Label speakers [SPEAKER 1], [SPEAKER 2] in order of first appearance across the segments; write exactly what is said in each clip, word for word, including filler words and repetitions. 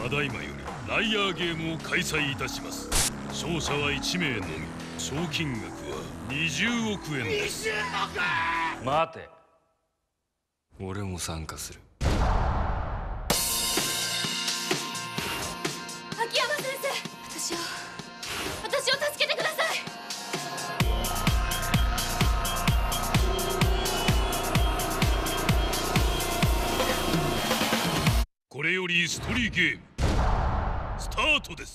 [SPEAKER 1] ただいまよりライアーゲームを開催いたします。勝者はいちめいのみ。賞金額はにじゅうおくえんです。にじゅうおく！待て、俺も参加する。
[SPEAKER 2] 秋山先生、私を私を助けてください。
[SPEAKER 1] これよりストーリーゲームスタートです。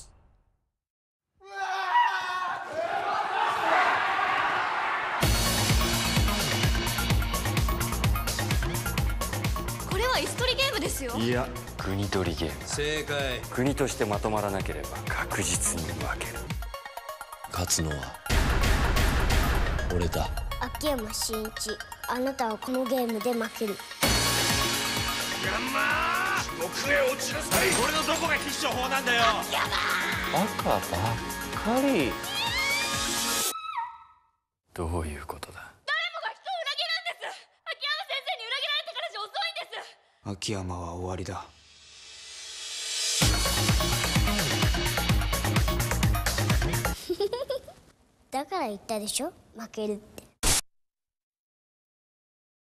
[SPEAKER 2] これは椅子取りゲームですよ。
[SPEAKER 3] いや、国取りゲーム。
[SPEAKER 4] 正解。
[SPEAKER 3] 国としてまとまらなければ確実に負ける。
[SPEAKER 4] 勝つのは俺だ。
[SPEAKER 5] 秋山真一、あなたはこのゲームで負ける。
[SPEAKER 1] ヤンマー、奥へ落ちなさい。
[SPEAKER 4] 俺のどこが必勝法なんだよ。
[SPEAKER 3] バカばっかり。どういうことだ。
[SPEAKER 2] 誰もが人を裏切るんです。秋山先生に裏切られてからじゃ遅いんです。
[SPEAKER 6] 秋山は終わりだ。
[SPEAKER 5] だから言ったでしょ、負けるって。